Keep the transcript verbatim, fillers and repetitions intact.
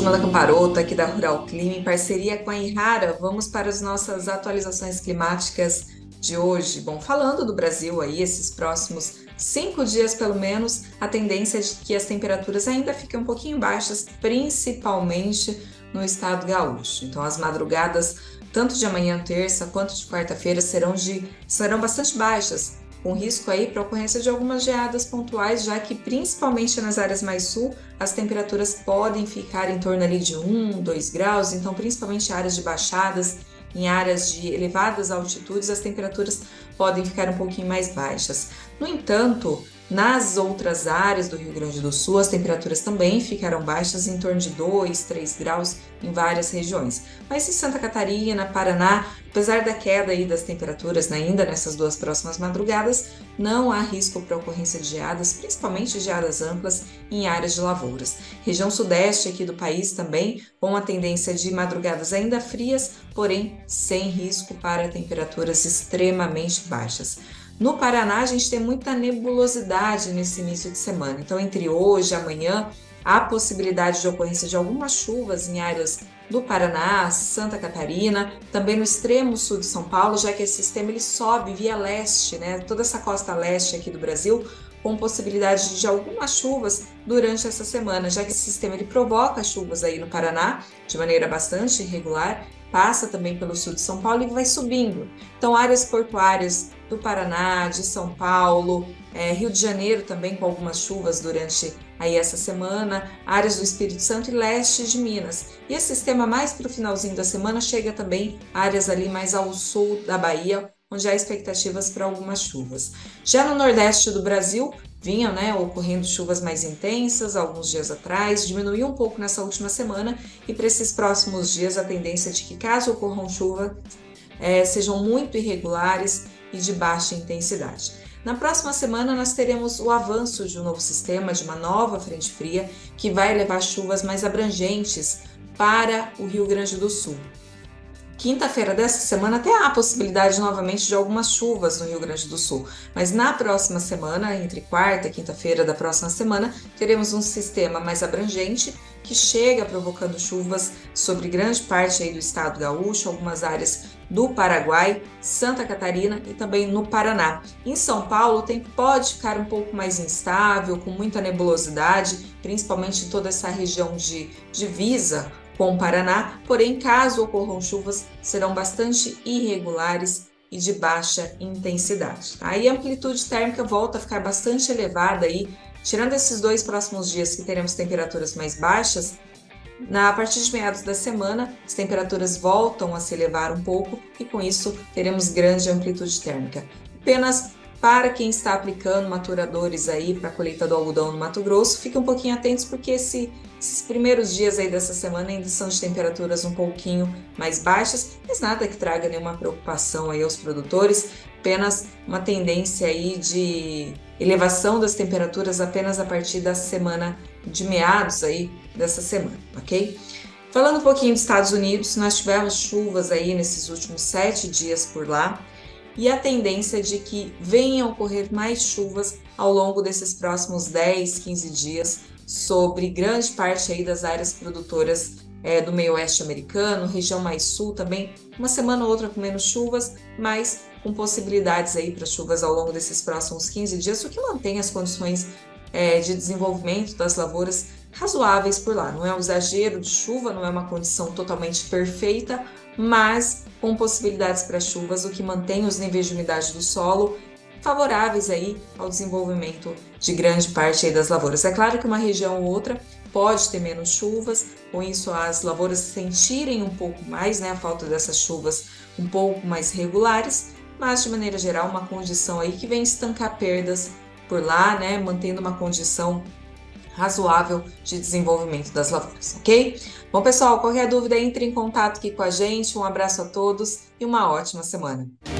Ludmila Camparoto, aqui da Rural Clima, em parceria com a Enrara, vamos para as nossas atualizações climáticas de hoje. Bom, falando do Brasil aí, esses próximos cinco dias pelo menos, a tendência é de que as temperaturas ainda fiquem um pouquinho baixas, principalmente no estado gaúcho. Então, as madrugadas, tanto de amanhã, terça, quanto de quarta-feira, serão, de, serão bastante baixas, com risco aí para ocorrência de algumas geadas pontuais, já que principalmente nas áreas mais sul, as temperaturas podem ficar em torno ali de um, dois graus, então principalmente áreas de baixadas, em áreas de elevadas altitudes, as temperaturas podem ficar um pouquinho mais baixas. No entanto, nas outras áreas do Rio Grande do Sul, as temperaturas também ficarão baixas, em torno de dois, três graus em várias regiões. Mas em Santa Catarina, Paraná, apesar da queda aí das temperaturas, né, ainda nessas duas próximas madrugadas, não há risco para ocorrência de geadas, principalmente geadas amplas em áreas de lavouras. Região sudeste aqui do país também, com a tendência de madrugadas ainda frias, porém sem risco para temperaturas extremamente baixas. No Paraná, a gente tem muita nebulosidade nesse início de semana. Então, entre hoje e amanhã, há possibilidade de ocorrência de algumas chuvas em áreas do Paraná, Santa Catarina, também no extremo sul de São Paulo, já que esse sistema ele sobe via leste, né? Toda essa costa leste aqui do Brasil, com possibilidade de algumas chuvas durante essa semana, já que esse sistema ele provoca chuvas aí no Paraná de maneira bastante irregular, passa também pelo sul de São Paulo e vai subindo. Então, áreas portuárias do Paraná, de São Paulo, é, Rio de Janeiro também com algumas chuvas durante aí essa semana, áreas do Espírito Santo e leste de Minas. E esse sistema mais para o finalzinho da semana chega também áreas ali mais ao sul da Bahia, onde há expectativas para algumas chuvas. Já no nordeste do Brasil, vinham né, ocorrendo chuvas mais intensas alguns dias atrás, diminuiu um pouco nessa última semana e para esses próximos dias a tendência é de que caso ocorram chuvas, é, sejam muito irregulares e de baixa intensidade. Na próxima semana nós teremos o avanço de um novo sistema, de uma nova frente fria, que vai levar chuvas mais abrangentes para o Rio Grande do Sul. Quinta-feira dessa semana até há a possibilidade novamente de algumas chuvas no Rio Grande do Sul, mas na próxima semana, entre quarta e quinta-feira da próxima semana, teremos um sistema mais abrangente que chega provocando chuvas sobre grande parte aí do estado gaúcho, algumas áreas do Paraguai, Santa Catarina e também no Paraná. Em São Paulo, o tempo pode ficar um pouco mais instável, com muita nebulosidade, principalmente em toda essa região de divisa com o Paraná, porém, caso ocorram chuvas, serão bastante irregulares e de baixa intensidade. Aí a amplitude térmica volta a ficar bastante elevada aí, tirando esses dois próximos dias que teremos temperaturas mais baixas, na, a partir de meados da semana, as temperaturas voltam a se elevar um pouco e com isso teremos grande amplitude térmica. Apenas para quem está aplicando maturadores aí para a colheita do algodão no Mato Grosso, fiquem um pouquinho atentos porque esse, esses primeiros dias aí dessa semana ainda são de temperaturas um pouquinho mais baixas, mas nada que traga nenhuma preocupação aí aos produtores, apenas uma tendência aí de elevação das temperaturas apenas a partir da semana de meados aí dessa semana, ok? Falando um pouquinho dos Estados Unidos, nós tivemos chuvas aí nesses últimos sete dias por lá, e a tendência é de que venham a ocorrer mais chuvas ao longo desses próximos dez, quinze dias sobre grande parte aí das áreas produtoras é, do meio oeste americano, região mais sul também, uma semana ou outra com menos chuvas, mas com possibilidades aí para chuvas ao longo desses próximos quinze dias, o que mantém as condições é, de desenvolvimento das lavouras razoáveis por lá. Não é um exagero de chuva, não é uma condição totalmente perfeita, mas com possibilidades para chuvas, o que mantém os níveis de umidade do solo favoráveis aí ao desenvolvimento de grande parte aí das lavouras. É claro que uma região ou outra pode ter menos chuvas, com isso as lavouras sentirem um pouco mais, né, a falta dessas chuvas um pouco mais regulares, mas de maneira geral uma condição aí que vem estancar perdas por lá, né, mantendo uma condição razoável de desenvolvimento das lavouras, ok? Bom, pessoal, qualquer dúvida, entre em contato aqui com a gente. Um abraço a todos e uma ótima semana.